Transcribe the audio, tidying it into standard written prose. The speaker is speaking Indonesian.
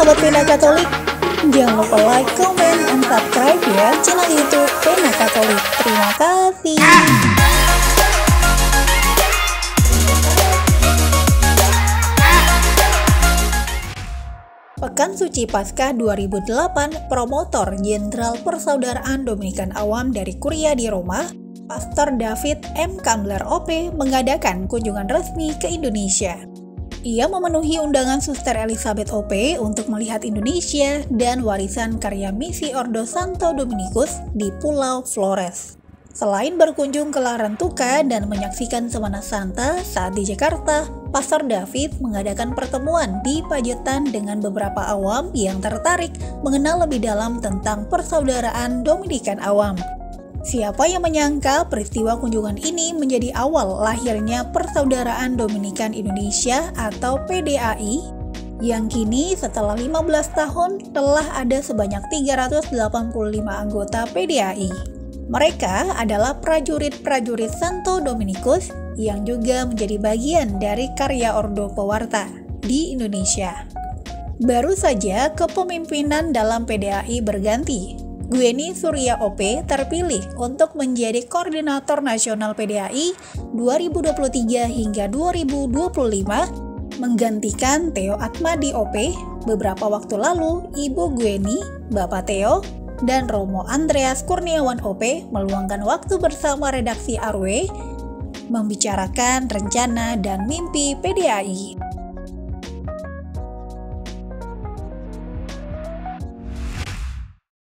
sahabat Pena Katolik, jangan lupa like, comment, dan subscribe ya channel YouTube Pena Katolik. Terima kasih. Pekan Suci Paskah 2008, promotor Jenderal Persaudaraan Dominikan Awam dari Kuria di Roma, Pastor David M. Kambler OP, mengadakan kunjungan resmi ke Indonesia. Ia memenuhi undangan Suster Elizabeth OP untuk melihat Indonesia dan warisan karya misi Ordo Santo Dominikus di Pulau Flores. Selain berkunjung ke Larantuka dan menyaksikan Semana Santa saat di Jakarta, Pastor David mengadakan pertemuan di Pajetan dengan beberapa awam yang tertarik mengenal lebih dalam tentang persaudaraan Dominikan Awam. Siapa yang menyangka peristiwa kunjungan ini menjadi awal lahirnya Persaudaraan Dominikan Indonesia atau PDAI, yang kini setelah 15 tahun telah ada sebanyak 385 anggota PDAI. Mereka adalah prajurit-prajurit Santo Dominikus yang juga menjadi bagian dari karya Ordo Pewarta di Indonesia. Baru saja kepemimpinan dalam PDAI berganti. Gueni Surya OP terpilih untuk menjadi Koordinator Nasional PDAI 2023 hingga 2025, menggantikan Theo Atmadi OP. Beberapa waktu lalu, Ibu Gueni, Bapak Theo, dan Romo Andreas Kurniawan OP meluangkan waktu bersama redaksi RW membicarakan rencana dan mimpi PDAI.